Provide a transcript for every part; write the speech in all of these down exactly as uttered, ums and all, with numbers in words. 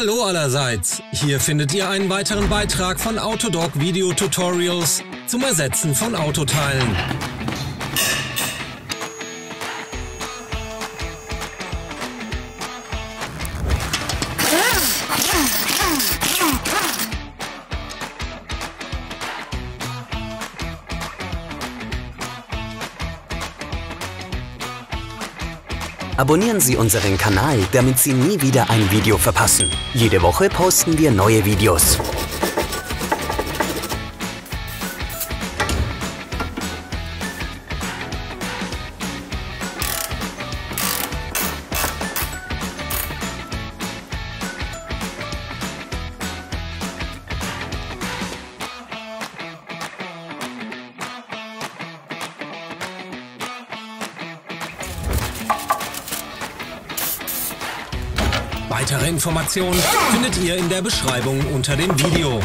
Hallo allerseits! Hier findet ihr einen weiteren Beitrag von Autodoc Video Tutorials zum Ersetzen von Autoteilen. Abonnieren Sie unseren Kanal, damit Sie nie wieder ein Video verpassen. Jede Woche posten wir neue Videos. Weitere Informationen findet ihr in der Beschreibung unter dem Video.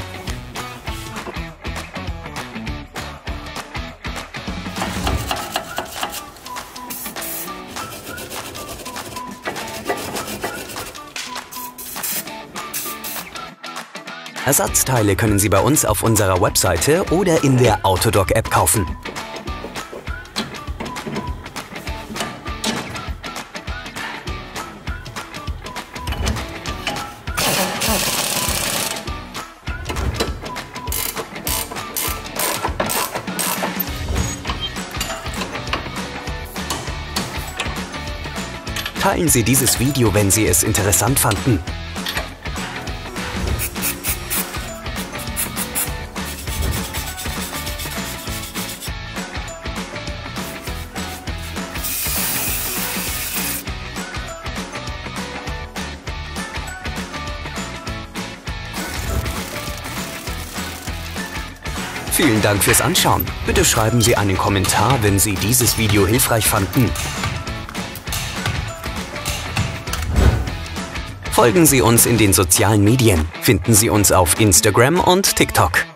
Ersatzteile können Sie bei uns auf unserer Webseite oder in der Autodoc-App kaufen. Teilen Sie dieses Video, wenn Sie es interessant fanden. Vielen Dank fürs Anschauen. Bitte schreiben Sie einen Kommentar, wenn Sie dieses Video hilfreich fanden. Folgen Sie uns in den sozialen Medien. Finden Sie uns auf Instagram und TikTok.